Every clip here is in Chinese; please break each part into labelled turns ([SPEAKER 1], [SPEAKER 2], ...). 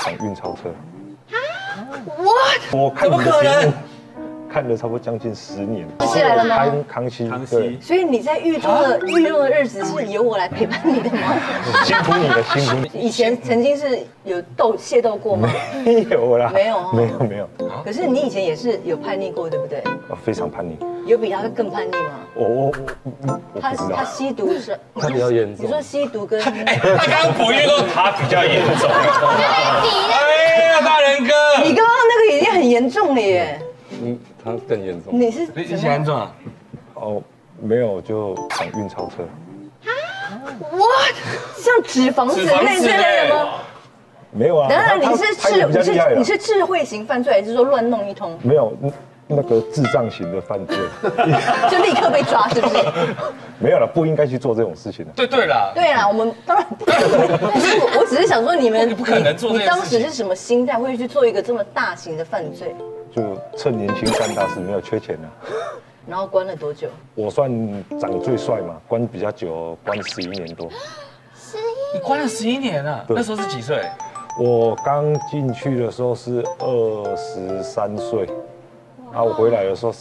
[SPEAKER 1] 抢运钞车。
[SPEAKER 2] 我
[SPEAKER 1] 看你的节目看了差不多将近10年。
[SPEAKER 3] 康熙来了吗？
[SPEAKER 1] 康熙，对。
[SPEAKER 3] 所以你在狱中的日子是由我来陪伴你的吗？
[SPEAKER 1] 辛苦你了，辛苦你。
[SPEAKER 3] 以前曾经是有械斗过吗？
[SPEAKER 1] 没有啦，
[SPEAKER 3] 没有，
[SPEAKER 1] 没有。
[SPEAKER 3] 可是你以前也是有叛逆过，对不对？
[SPEAKER 1] 非常叛逆。
[SPEAKER 3] 有比他更叛逆吗？
[SPEAKER 1] 我
[SPEAKER 3] 他吸毒是？
[SPEAKER 4] 他比较严重。
[SPEAKER 3] 你说吸毒跟？
[SPEAKER 2] 他刚刚补一个，他比较严重。哎呀，大人哥，
[SPEAKER 3] 你刚刚那个已经很严重了耶。
[SPEAKER 4] 他更严重。
[SPEAKER 3] 你是
[SPEAKER 2] 你喜欢做啊？
[SPEAKER 1] 哦，没有，就抢运钞车。
[SPEAKER 3] 哇，像纸房子类之类的吗？
[SPEAKER 1] 没有啊。
[SPEAKER 3] 当然你是智慧型犯罪，还是说乱弄一通？
[SPEAKER 1] 没有，那个智障型的犯罪，
[SPEAKER 3] 就立刻被抓，是不是？
[SPEAKER 1] 没有了，不应该去做这种事情的。
[SPEAKER 2] 对啦，
[SPEAKER 3] 我们当然不可能。但是我只是想说，你
[SPEAKER 2] 不可能做这件事情。
[SPEAKER 3] 你当时是什么心态，会去做一个这么大型的犯罪？
[SPEAKER 1] 就趁年轻干大事，没有缺钱啊。
[SPEAKER 3] 然后关了多久？
[SPEAKER 1] 我算长得最帅嘛，关比较久，关11年多。
[SPEAKER 2] 你关了11年啊？那时候是几岁？
[SPEAKER 1] 我刚进去的时候是23岁，啊，我回来的时候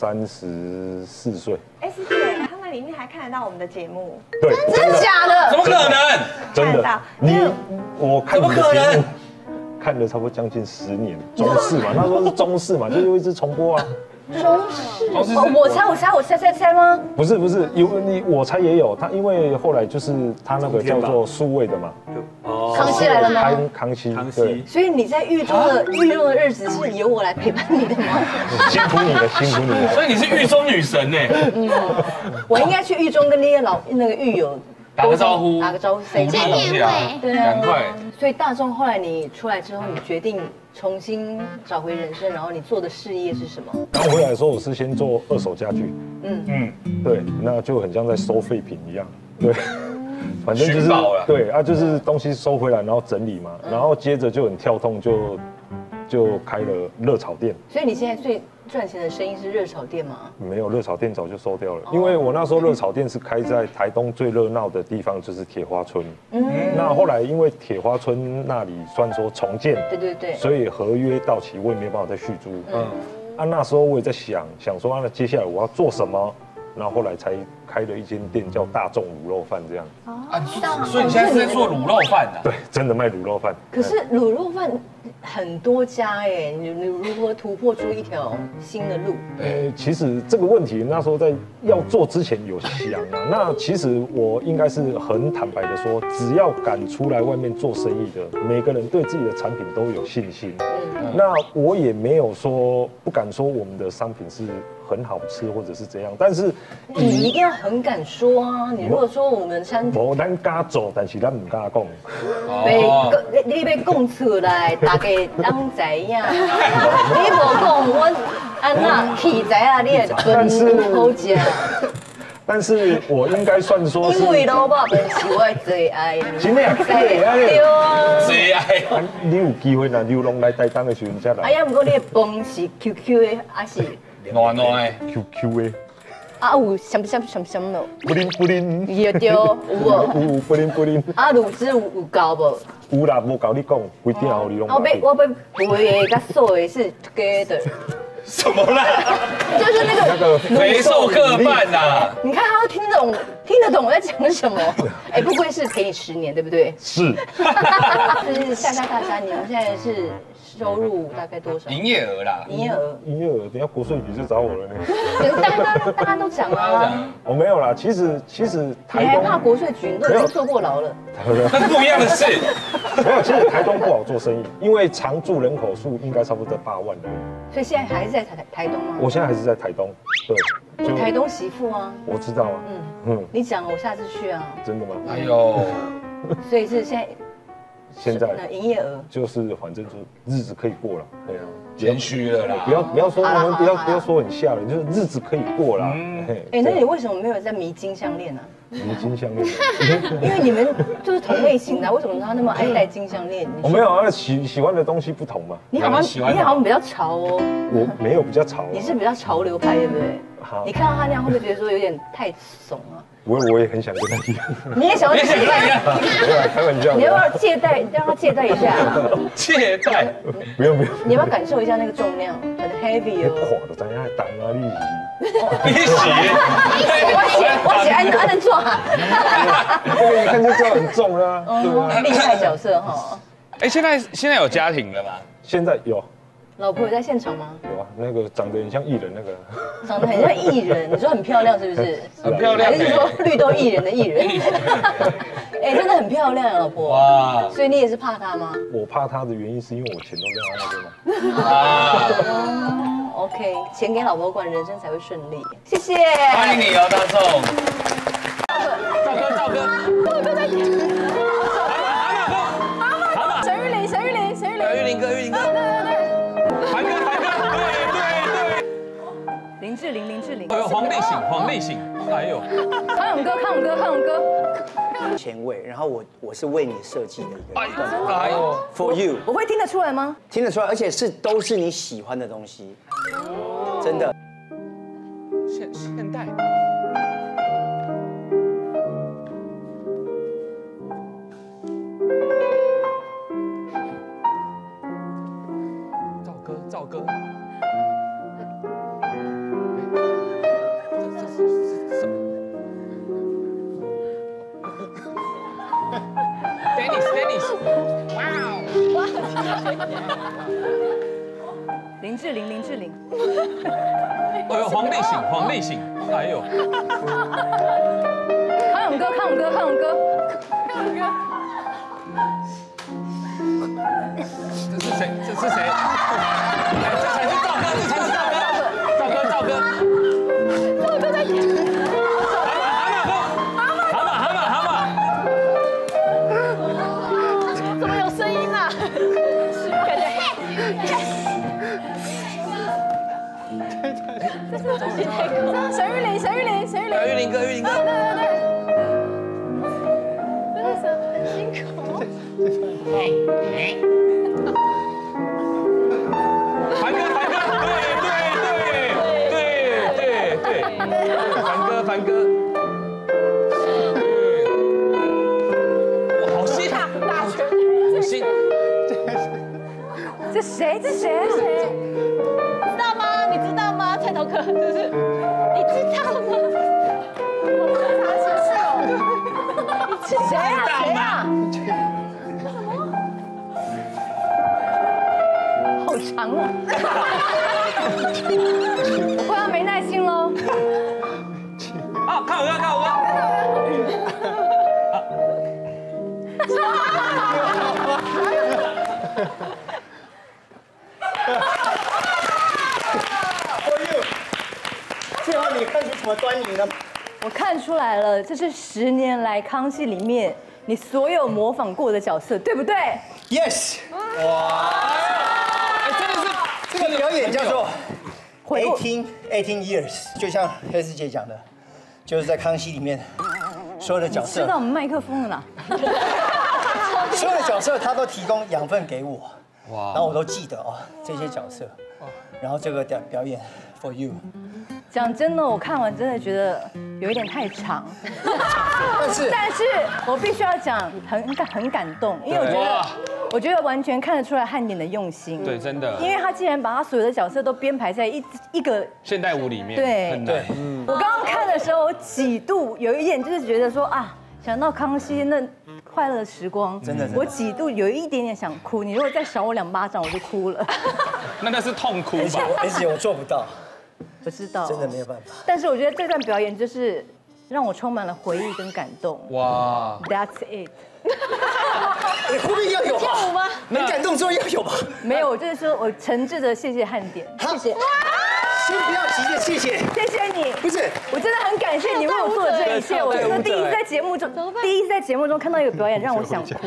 [SPEAKER 1] 34岁。
[SPEAKER 5] S 姐，他们里面还看得到我们的节目，
[SPEAKER 1] 对，
[SPEAKER 3] 真的假的？
[SPEAKER 2] 怎么可能？
[SPEAKER 1] 真的，我看你的节目看了差不多将近10年，中视嘛，那时候是中视嘛，就又一直重播啊。
[SPEAKER 3] 中视，我猜吗？
[SPEAKER 1] 不是，有我猜也有他，因为后来就是他那个叫做数位的嘛，
[SPEAKER 3] 康熙来了吗？
[SPEAKER 1] 康熙，对。
[SPEAKER 3] 所以你在狱中的日子是由我来陪伴你的吗？
[SPEAKER 1] 辛苦你了，辛苦你了。
[SPEAKER 2] 所以你是狱中女神呢。
[SPEAKER 3] 我应该去狱中跟那些那个狱友
[SPEAKER 2] 打个招呼，
[SPEAKER 3] 谁
[SPEAKER 2] 见面会，
[SPEAKER 3] 对啊，
[SPEAKER 2] 赶快。
[SPEAKER 3] 所以大众后来你出来之后，你决定重新找回人生，然后你做的事业是什么？
[SPEAKER 1] 刚回来的时候，我是先做2手家具，对，那就很像在收废品一样，对，反正就是对啊，就是东西收回来，然后整理嘛，然后接着就很跳动，就开了热炒店。
[SPEAKER 3] 所以你现在最赚钱的生意是热炒店吗？
[SPEAKER 1] 没有，热炒店早就收掉了，因为我那时候热炒店是开在台东最热闹的地方，就是铁花村。那后来因为铁花村那里算说重建，对，所以合约到期，我也没办法再续租。那时候我也在想说，那接下来我要做什么？然后后来才开了一间店，叫大众卤肉饭这样。
[SPEAKER 2] 所以你现在是在做卤肉饭啊？
[SPEAKER 1] 对，真的卖卤肉饭。
[SPEAKER 3] 可是卤肉饭很多家哎，你如何突破出一条新的路？
[SPEAKER 1] 其实这个问题那时候在要做之前有想啊。那其实我应该是很坦白的说，只要敢出来外面做生意的，每个人对自己的产品都有信心。那我也没有说不敢说我们的商品是很好吃或者是怎样，但是
[SPEAKER 3] 你一定要很敢说啊！你如果说我们餐厅，
[SPEAKER 1] 咱敢做，但是咱唔敢讲。
[SPEAKER 3] 你被讲出来，大家当知影。你无讲，我安那气知啊，你也分好食。
[SPEAKER 1] 但是我应该算说是，
[SPEAKER 3] 因为老爸本是我的最爱。
[SPEAKER 1] 真的啊，对
[SPEAKER 3] 啊，
[SPEAKER 2] 最爱。
[SPEAKER 1] 你有机会呐，流浪来台东的时阵才来。
[SPEAKER 3] 哎呀，不过你的饭是 QQ 的，还是
[SPEAKER 2] 暖的
[SPEAKER 1] QQ 的。
[SPEAKER 3] 啊，有什咯？
[SPEAKER 1] 布林。
[SPEAKER 3] 有有
[SPEAKER 1] 布林。
[SPEAKER 3] 啊，卤汁有够无？
[SPEAKER 1] 有啦，无搞你讲，规定后你拢。
[SPEAKER 3] 我要肥的跟瘦的是 together。
[SPEAKER 2] 什么啦？
[SPEAKER 3] 就是那个
[SPEAKER 2] 肥瘦各半呐。
[SPEAKER 3] 你看他听得懂我在讲什么？哎，不愧是陪你10年，对不对？
[SPEAKER 1] 是。
[SPEAKER 3] 就是下大山，你们现在是收入大概多少？
[SPEAKER 2] 营业额啦。
[SPEAKER 1] 营业额，等下国税局就找我了呢。
[SPEAKER 3] 大家都讲啊。
[SPEAKER 1] 我没有啦，其实台东。
[SPEAKER 3] 你还怕国税局？你都已经坐过牢了。
[SPEAKER 2] 那是不一样的事。
[SPEAKER 1] 没有，其实台东不好做生意，因为常住人口数应该差不多8万而已。
[SPEAKER 3] 所以现在还是在台东吗？
[SPEAKER 1] 我现在还是在台东，对。
[SPEAKER 3] 我台东媳妇啊。
[SPEAKER 1] 我知道啊。
[SPEAKER 3] 你讲了，我下次去啊。
[SPEAKER 1] 真的吗？
[SPEAKER 2] 哎呦。
[SPEAKER 3] 所以是现在营业额
[SPEAKER 1] 就是反正就日子可以过了，对啊。
[SPEAKER 2] 谦虚了啦。
[SPEAKER 1] 不要说我们不要说很吓人，就是日子可以过啦。
[SPEAKER 3] 哎，那你为什么没有在迷金项链呢？
[SPEAKER 1] 迷金项链，
[SPEAKER 3] 因为你们就是同类型的，为什么他那么爱戴金项链？
[SPEAKER 1] 我没有啊，喜欢的东西不同嘛。
[SPEAKER 3] 你好像比较潮哦。
[SPEAKER 1] 我没有比较潮。
[SPEAKER 3] 你是比较潮流派，对不对？好。你看到他那样，会不会觉得说有点太怂啊？
[SPEAKER 1] 我也很想跟他一样。
[SPEAKER 3] 你也想要借贷？
[SPEAKER 1] 没有，开玩笑。
[SPEAKER 3] 你要不要借贷？让他借贷一下。
[SPEAKER 2] 借贷？
[SPEAKER 1] 不用。
[SPEAKER 3] 你要不要感受一下那个重量？很 heavy 哦。
[SPEAKER 1] 垮的，咱要挡啊利
[SPEAKER 2] 利息？
[SPEAKER 3] 我写安能做啊？
[SPEAKER 1] 这个一看就知道很重啦。对啊。
[SPEAKER 3] 厉害角色哈。
[SPEAKER 2] 哎，现在有家庭了吗？
[SPEAKER 1] 现在有。
[SPEAKER 3] 老婆有在现场吗？
[SPEAKER 1] 有啊，那个长得很像艺人那个。
[SPEAKER 3] 长得很像艺人，你说很漂亮是不是？
[SPEAKER 2] 很漂亮。
[SPEAKER 3] 还是说绿豆艺人的艺人？哎，真的很漂亮，老婆。哇！所以你也是怕她吗？
[SPEAKER 1] 我怕她的原因是因为我钱都在她那边嘛。啊。
[SPEAKER 3] OK， 钱给老婆管，人生才会顺利。谢谢。
[SPEAKER 2] 欢迎你哦，大众。赵哥。玉林哥，对，凡哥，对，
[SPEAKER 3] 林志玲，
[SPEAKER 2] 哎呦，黄立行，哎呦，
[SPEAKER 3] 康永哥，
[SPEAKER 6] 前卫，然后我是为你设计的一个，
[SPEAKER 2] 哎呦
[SPEAKER 6] ，For you，
[SPEAKER 3] 我会听得出来吗？
[SPEAKER 6] 听得出来，而且都是你喜欢的东西，真的。
[SPEAKER 2] 现代。赵哥，这是什么 ？Dennis， 哇哦！
[SPEAKER 3] 林志玲，
[SPEAKER 2] 哎呦，黄立行，哎呦，
[SPEAKER 3] 康永哥，
[SPEAKER 2] 这是谁？这才是赵哥。赵哥在演。蛤蟆。
[SPEAKER 3] 怎么有声音啊？感觉。沈玉琳哥。对。真的辛苦。
[SPEAKER 2] 凡哥，对，凡哥，哇，好新啊，大全，好新，
[SPEAKER 3] 这谁？你知道吗？菜头哥，是不是？你知道吗？是谁啊？好长哦！我快要没耐心喽。
[SPEAKER 2] 啊，看我哥。
[SPEAKER 6] 最后你看出什么端倪了？
[SPEAKER 3] 我看出来了，这是10年来康熙里面你所有模仿过的角色，对不对
[SPEAKER 6] ？Yes。哇！
[SPEAKER 2] 真的是
[SPEAKER 6] 这个表演叫做 18 years， 就像黑丝姐讲的，就是在康熙里面所有的角色。
[SPEAKER 3] 知道我们麦克风了啦。
[SPEAKER 6] 所有的角色他都提供养分给我，然后我都记得哦这些角色，然后这个表演 for you。
[SPEAKER 3] 讲真的，我看完真的觉得有一点太长，但是我必须要讲很感动，因为我觉得完全看得出来汉典的用心。
[SPEAKER 2] 对，真的，
[SPEAKER 3] 因为他既然把他所有的角色都编排在一个
[SPEAKER 2] 现代舞里面，
[SPEAKER 3] 对，
[SPEAKER 2] 很难。
[SPEAKER 3] 我刚刚看的时候，几度有一点就是觉得说啊，想到康熙那快乐的时光，
[SPEAKER 6] 真的，
[SPEAKER 3] 我几度有一点点想哭。你如果再赏我2巴掌，我就哭了。
[SPEAKER 2] 那是痛哭吧？
[SPEAKER 6] 而且我做不到。
[SPEAKER 3] 我知道，
[SPEAKER 6] 真的没有办法。
[SPEAKER 3] 但是我觉得这段表演就是让我充满了回忆跟感动。哇 ，That's it。
[SPEAKER 6] 你后面要有跳舞吗？很感动之后要有吧？
[SPEAKER 3] 没有，我就是说我诚挚的谢谢汉典，谢谢。
[SPEAKER 6] 先不要急着谢谢，
[SPEAKER 3] 谢谢你。
[SPEAKER 6] 不是，
[SPEAKER 3] 我真的很感谢你为我做的这一切。我真的第一次在节目中看到一个表演，让我想哭。